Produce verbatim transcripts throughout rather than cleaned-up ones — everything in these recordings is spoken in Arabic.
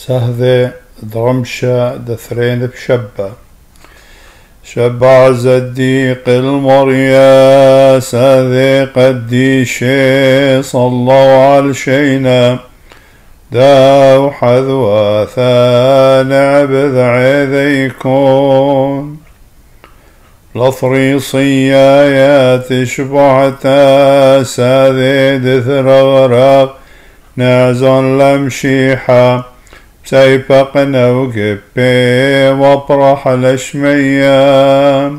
سهذي درمشة دثرين بشبة شبع زديق المريا سهذي قديشي صلوا على شينا داو حذواثا نعبذ عذيكون لفريصيا يا تشبعتا ساذي دثرغرق نعزن لمشيحا سيفقنا وقبي وابرح لشميا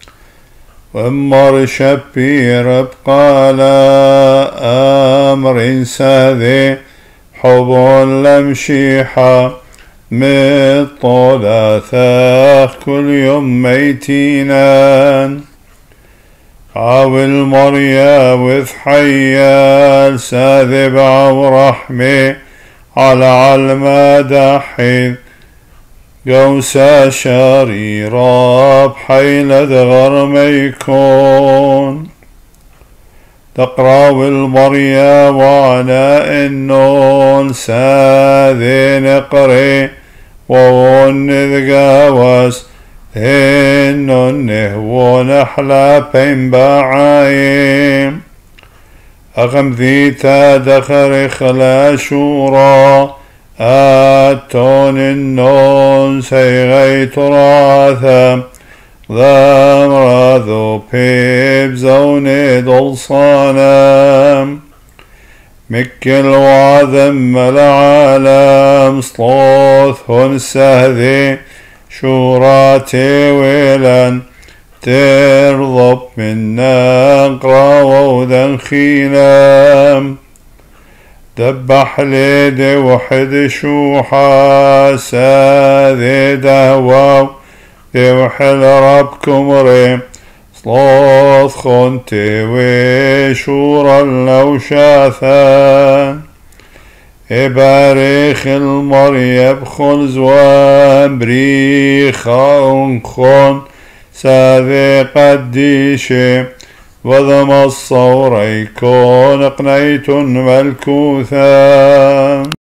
وامر شبير بقالا امر ساذي حب لمشيحا مطلاثاخ كل يوم ميتينا عاول مريا وثحيال ساذب ورحمي على علم دحيد قوسا شريرا بحيلة غرم يكون تقرأ المريا وعناء النون ساذي نقري وون ذقاوس إنن ونحلا بين بعايم أغم ذيتا دخر خلا شورا آتون النون سيغي تراثا ذا ذو بيب زوني دلصانا مكل وعذم العالم صلوث هن سهذي شوراتي ويلان ترضب من نقرا وذن خينام دبح ليدي وحد شوحا ساذي دهواو يوحل ربكم ريم صلاث خنتي وشورا لو شاثان إباريخ المريب خل زوان بريخا انخون ساذي قديشي وذم الصور يكون قنيت ملكوثا